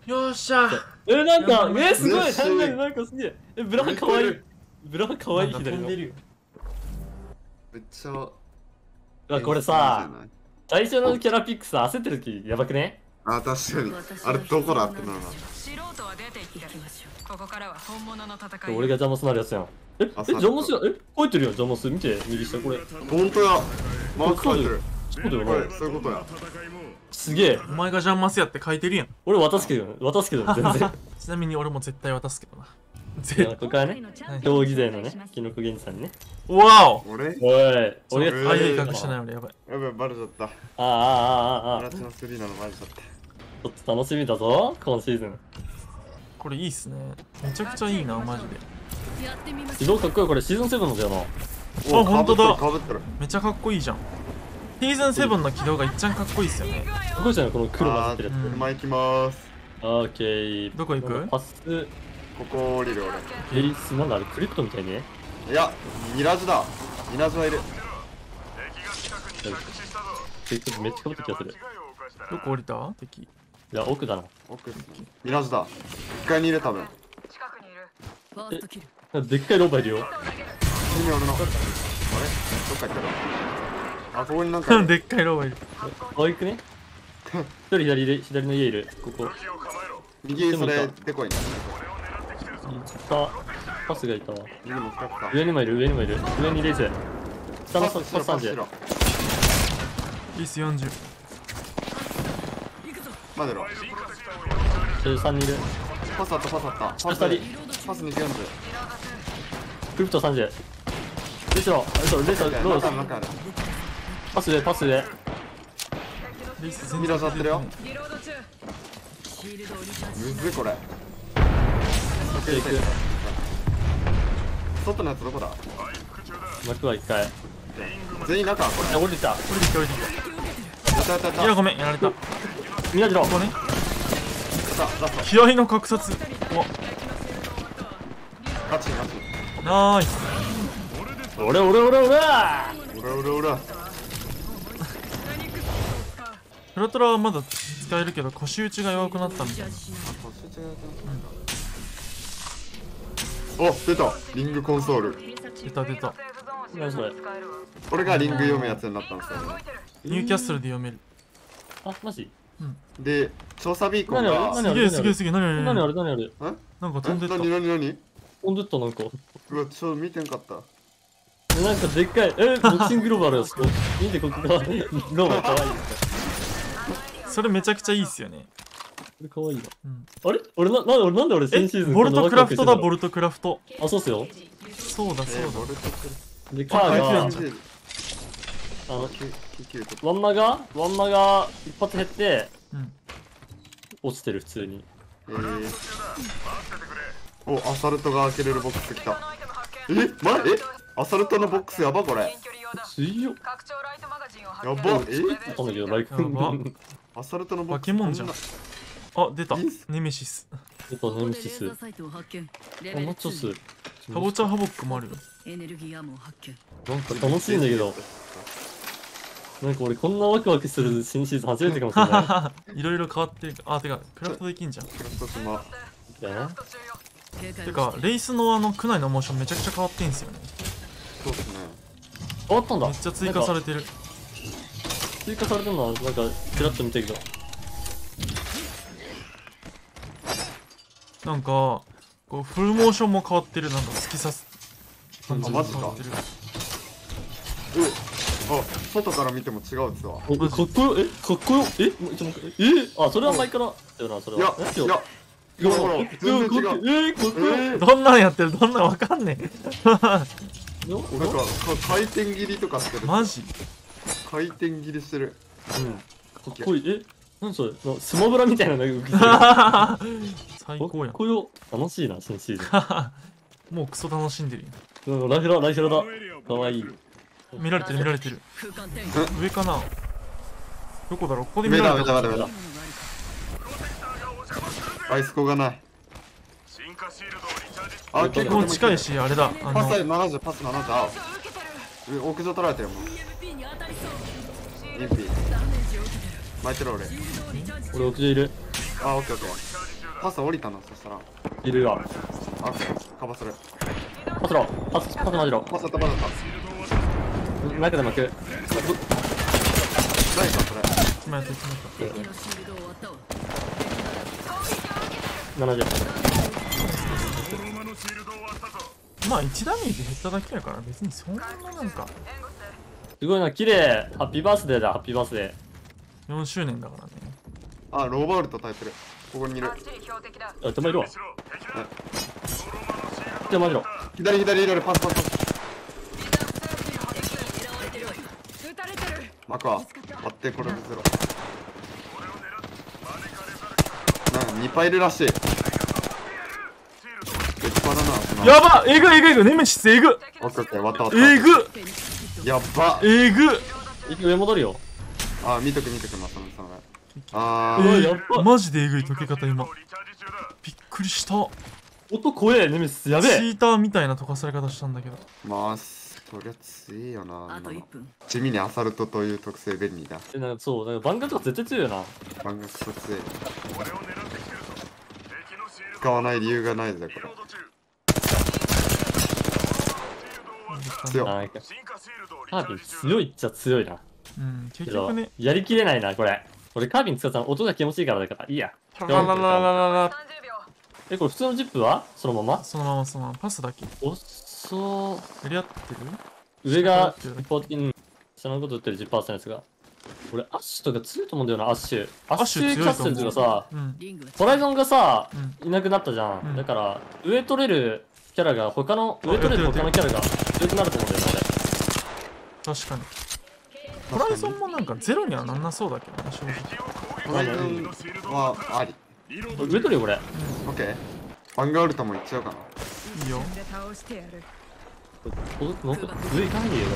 よっしゃ。 なんか、すごい、 嬉しいなんかすげえ。ブランかわいい。ブランかわいい左の。 飛んでるよ。 めっちゃ。 これさ、最初のキャラピックさ、焦ってる時やばくね？ あ、確かに。あれどこだってなるな。 素人は出ていきましょう。ここからは本物の戦い。 俺が邪魔すなるやつやん。ジャモスや、書いてるよ、ジャモス。見て、右下これ。 ほんとや。マーク書いてる。 そうだよこれ、 な。 そういうことや。 すげえ。 お前がジャンマスやって書いてるやん。 俺渡すけど、全然。 ちなみに俺も絶対渡すけどな。 ここからね、競技勢のね、キノコ源氏さんにね。 わお。 俺おい、俺があ、いい隠してない俺やばい。 やばい、バレちゃった。 あマラチの3なのバレちゃった。 ちょっと楽しみだぞ、今シーズン。 これいいっすね。めちゃくちゃいいな、マジで。 移動かっこいい、これシーズン7のだよな。 あ、ほんとだ。 かぶってる。 めちゃかっこいいじゃん。シーズン7の起動がいっちゃんかっこいいっすよね。 すごいじゃない、この黒混ぜてるや車行きまーす。 つ。オッケー。 どこ行く？ パス、 ここ降りるエリス、なんだあれ、クリプトみたいね。 俺。いや、ミラージュだ。ミラージュはいる。 クリプトめっちゃかぶった気がする。 どこ降りた？敵。 いや、奥だな。 奥。ミラージュだ。1階にいる、多分。 でっかいロバいるよ。 次に俺の。あれどっか行ったの？あ、ここになんかいる。 でっかいロボいる。 あ、行くね。一人左の家いる。ここ。 右それ、でこいな。 いた。パスがいたわ。 右も使った。 上にもいる。上にレース。下のパス30。 リス40。 待てろ。 3人いる。 パスあった。パス 2人。 パス240。 クリプト30。レースロー、ロー中ある。 パス上。 リス全ミラージュやってるよ。 リロード中。シールドをリチャージ。 むずいこれ。 行く。 外のやつどこだ？ 幕は1回。 全員中これ。 降りてきた。 降りてきた。 やったいやごめんやられた。こみんなじろ。 こね。 ラスト。 気合の格殺。お、 ガチ。 ナイス。 俺うら。 フラトラはまだ使えるけど腰打ちが弱くなったみたいな。 お、出た。リングコンソール。 出た。 何それ。 俺がリング読むやつになったんですよね。 ニューキャッスルで読める。 あ、マジ？ で、調査ビーコンが。 何すげえ。何あれ。 ん？ なんか飛んでった。 何？ 飛んでったなんか。 うわ、ちょっと見てんかった。 なんかでっかい、ボクシングローバーあるやつ。見てここが、ローバーかわいい。 それめちゃくちゃいいっすよね。 これかわいいわ。 うんあれ俺なんで俺先シーズンボルトクラフトだ、ボルルトクラフト。 あ、そうっすよ。 そうだ。 で、カーが、ワンマが一発減って、 うん。 落ちてる、普通に。 お、アサルトが開けれるボックス来た。アサルトのボックスやばこれ。 強っ。 拡張ライトマガジンを発や見。 ば。 あったんだけど、ライク。 やばアサルトのボッ化クス。 け物じゃん。あ、出たいいっす。 ネメシス。 ネメシス。あ、マッチョス。 ハボチャハボックもあるよ。 エネルギーアームを発見。 なんか楽しいんだけど。なんか俺こんなワクワクする新シーズン初めてかもしれない。 いろいろ変わってる。あ、てか、クラフトできんじゃん。 クラフト島。 だよね。 てか、レイスの区内のモーションめちゃくちゃ変わってんすよね。 そうっすね。 変わったんだ。 めっちゃ追加されてる。 追加されてるのはなんかちらっと見たけど。 なんか、こうフルモーションも変わってる。なんか突き刺す感じあマジかも変わってる。 あ、外から見ても違うっすわ。 かっこよ。かっこよ。あ、それは前からだよな、それいや、 は。 いや、ほら、全然違う。 かっこよ。 どんなんやってる、どんなんわかんねなんか、回転切りとかしてる。 マジ回転切りしてる。 かっこいい。何それスマブラみたいなのが動きてる。 最高やん。 かっこよ。楽しいな、新シーズもうクソ楽しんでるン。ライフラだ。かわいい。 やん。見られてる。上かな。どこだろう、ここで見上だ、 られてる。 上だ。アイスコがない。あ、結構もう近いし、あれだ。 パス70、パス70。あ、屋上取られてるもん。インピー。巻いてる俺。 俺屋上いる。 あ、オッケーオッケー。 パス降りたのそしたら。 いるわ。 オッケー、カバーする。 パスろ。パスマジろ。 パスあったパスあった。 中で巻く。 誰かそれ。 今やって決めた。 敵のシールドを割ったわ。 70。 まあ1ダメージ減っただけやから別にそんななんかすごいな、綺麗。ハッピーバースデーだ、ハッピーバースデ 4周年だからね。 あ、ローバールト耐えてる。ここにいる。 ー。あ、手前いるわ。手前いるわ。 左いるパス。 撃たれてる。 マクは割ってこれでゼロ。なんか2パいるらしい。別パだな。 やばえぐネメシスえぐオッケーオッケー、割った。 えぐやっば。 えぐ上戻るよ。 あ、見とくまその。あやっば。 マジでえぐい溶け方今びっくりした音怖え、ネメシス。やべえ。 チーターみたいな溶かされ方したんだけどまあ、そりゃ強いよな。 あと1分。 地味にアサルトという特性便利だ。 なんかそう、なんかバンガとか絶対強いよな。 番学特性。使わない理由がないぜ、これ。強っ。 なんかカービン強いっちゃ強いな。 うん結けど局ねやりきれないな、これ。俺カービン使ったら音が気持ちいいからだから、いいや。 ララララララえ、これ普通のジップはそのままそのままパスだけおっそやり合ってる上が一方的に下のこと言ってる 10% のやつが。俺、アッシュとか強いと思うんだよな、アッシュ。アッシュキャッスルズがさ、 うんリングがホライゾンがさ、 うんいなくなったじゃん。 うんだから、上取れるキャラが他の、上取れる他のキャラが強くなると思うんだよな、 確かにホライゾンもなんかゼロにはなんなそうだけどね正直ホライゾンはあり。 俺。上取るよ、これ。 オッケー。バンガウルトもいっちゃおうかな。 いいよで倒してやる。 届くの上行かないでよ、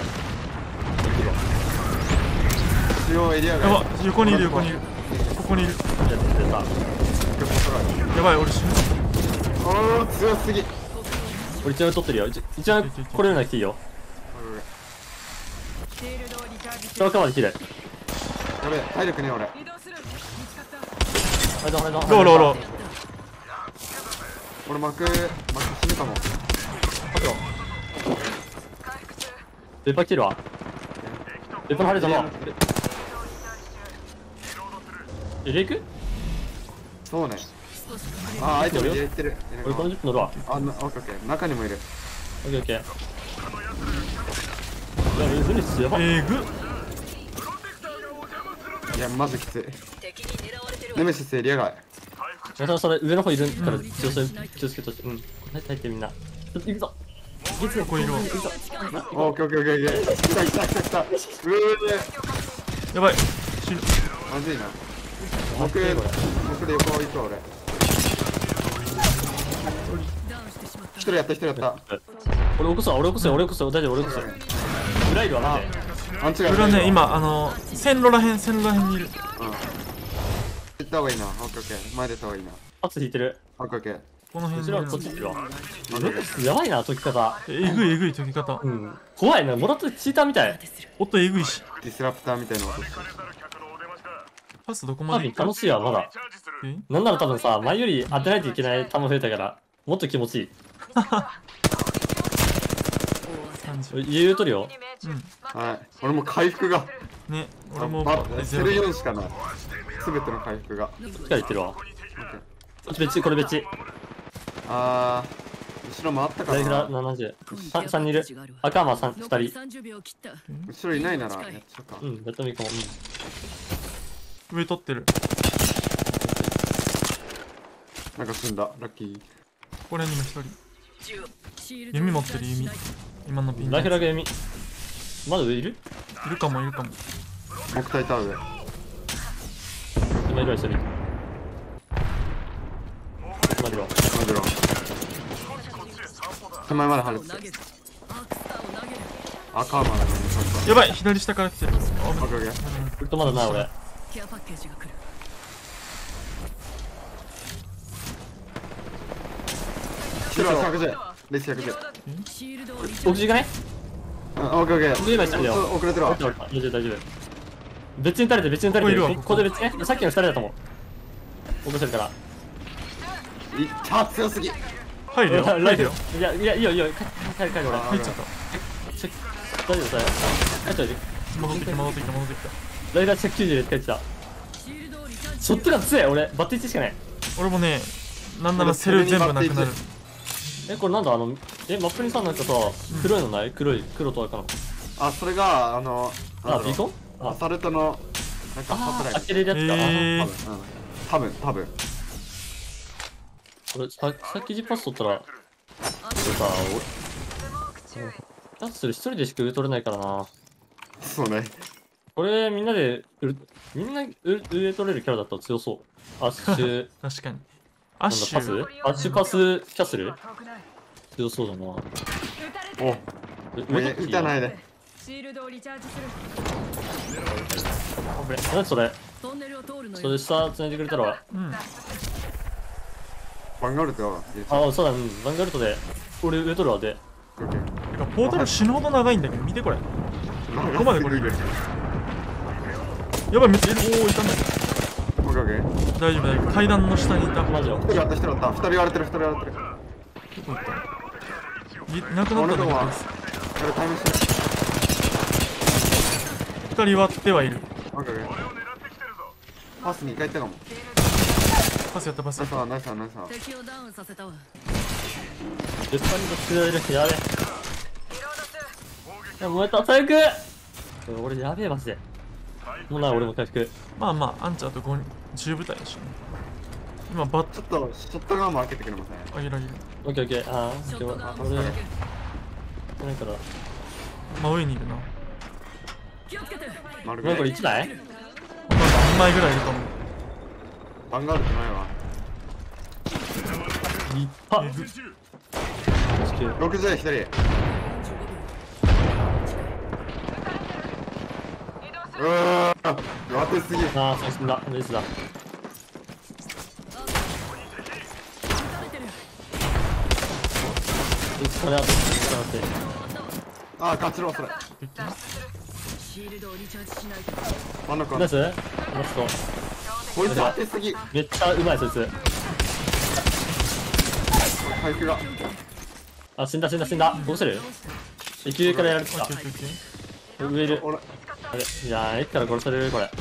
中央エリアやが。 ば横にいるここにいるこれ。やってた。 やばい俺死ぬおー、強すぎ。 俺一応取ってるよ。一応これなくていいよ。 シールドをリチャージし下側まで切れ。 俺、体力ね、俺。 移動する。見つかった。 はいどんはいどん。 ロー俺、幕死ぬかも。 ペッパー切るわ。ペッパーの針だな。入れ行く？ そうね。 少しあ、相手も入れてる。 俺この10分乗るわ。 あ、オッケーオッケー。中にもいる。 オッケーオッケー。いや、水にしやば。 えぐいや、マジきつい。ネメシスエリア外。 皆さんそれ上の方いるから気をつけてほしい。うん。入ってみんな。ちょっと行くぞ。 ここいるわオッケーオッケーオッケーオッケー。来た。うー。 やばい死ぬまずいな。僕で横行くわ、俺。 ダウンしてしまった。 一人やった。 俺起こすわ、大丈夫、俺起こす。裏いるわ、待って。 アンチが俺はね今線路らへんにいる行った方がいいな。オッケーオッケー。前出た方がいいな。 パス引いてる。 オッケーオッケー。 この辺後ろはこっち行ってるわ。やばいな、解き方。 えぐい解き方うん。怖いな、もらったチーターみたい。 音えぐいしディスラプターみたいな音してる。 パスどこカービンまで行く楽しいわ、まだ。 えなんなら多分さ、前より当てないといけない弾増えたから、もっと気持ちいい。 30 余裕取るよ。 はい。俺も回復が。 ね俺もセル4しかない。すべての回復が。 力いってるわ。こっち別、これ別。 あー、後ろ回ったか大フラな。 70。3人いる。赤間2人。 30秒切った。 後ろいないならやっちゃうか。 うん、やってもいいかも。 上取ってるなんか済んだ。ラッキー。 ここら辺にも一人シールドを弓持ってる弓今のピンライフラグ弓。まだ上いる？ いるかも木体タウ上。 今いるわ、一人。までは。 マジロン。手前まで離れてた。 投げる。アークスターを投げる。 赤までね。 やばい左下から来てるオッケーオッケー。 ウルトまだない、俺。 ケアパッケージが来る。 後ろは110。レス110。 シールドをリチャージ。 奥地がね。 オッケーオッケー。 上今一人だよ。 遅れてるわ。 大丈夫、大丈夫。別に垂れてる。 ここいるわここで別ね。さっきの2人だと思う。落としてるから。 ちゃ強すぎ。 入るよ入るよ。 いやいやいいよいいよ帰る俺入っちゃった。 大丈夫だよ帰っちゃうよ戻ってきた戻ってきた戻ってきた。 ライダーチェック90で帰ってきたショットガン強い俺バッテリー1しかない俺もね、なんならセル全部なくなる。 これなんだマップにさなんかさ黒いのない黒と赤のあ、それがビーコンアサルトのなんかサプライズ。 開けれるやつか多分俺さっきジパス取ったら俺さキャッスル一人でしか上取れないからな。 そうね。 これみんな上取れるキャラだったら強そう。アッシュ確かに。アッシュアッシュパスキャッスル強そうだな。 お、 撃撃たないで。 シールドをリチャージする。 何それトンネルを通るのよ。 それ下繋いでくれたらうん。 バンガルトはそうだヴァンガルトで俺上取るわでてかポータル死ぬほど長いんだけど見てこれ。ここまでこれいる。やばいめっちゃいる。おおいたんだけど。大丈夫大丈夫。階段の下にいた。 マジよ一人割った2人割れてるどこ行った？いなくなったんだけど。 あれタイムして 2人割ってはいる。 パスに1回行ったかも。 パスやったパスやった。 ナイスナイス。 敵をダウンさせたわ。 絶対に強いるやべえ燃えた最悪俺やべえマジでもうない俺も回復まあまあアンチャーと10部隊だしね。今バッちょっとショットガンも開けてくれません？ あげるあげる。 オッケーオッケーショットガンを俺仕掛ける。 ないから真上にいるな。 気をつけて。 丸これ1台 2枚ぐらいいると思う。 バンガルトないわ。 立派 60で1人。当てすぎ。 そう死んだレースだこれあと勝ちろそれ。 シールドをリチャージしないと。 真ん中。 ナイスラストこいつ当てすぎ。 めっちゃうまいそいつ回復が。 死んだどうする駅上からやるかオッケーオッケーオッケー。 上いる俺あれいやー駅から殺されるこれ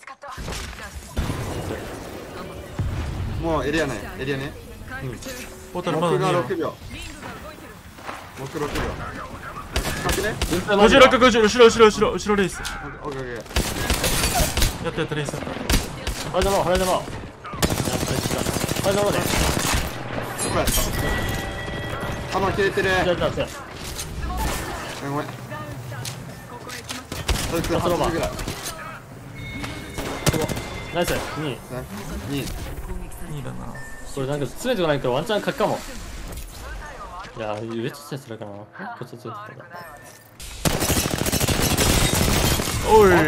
もうエリアね。 ポータルまだ僕がね 6秒。僕6秒。勝ちね。 56、50、後ろレース。 オッケー。 やったレースやった。 腹玉腹玉ねそこやった。弾切れてる。 やったごめん。そいつ80ぐらい。 ナイス2 2。 2だな。 これなんか詰めてこないからワンチャン勝ちかもいやー上としてそれかなこっち強かったおい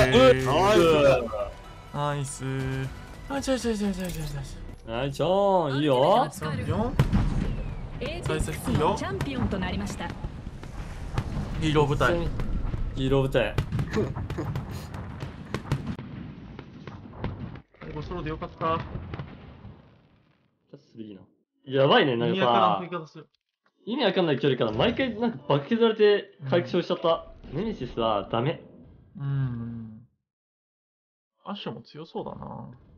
ナイス。 ナイス。あちょはいちょーいいよ 4再生いいよ。 チャンピオンとなりました。 ヒーロー部隊。 ヒーロー部隊ソロでよかった。 いいなやばいねなんかさ意味わかんない距離から毎回なんか爆削られて回復しちゃった、ネメシスはダメアッシュも強そうだな。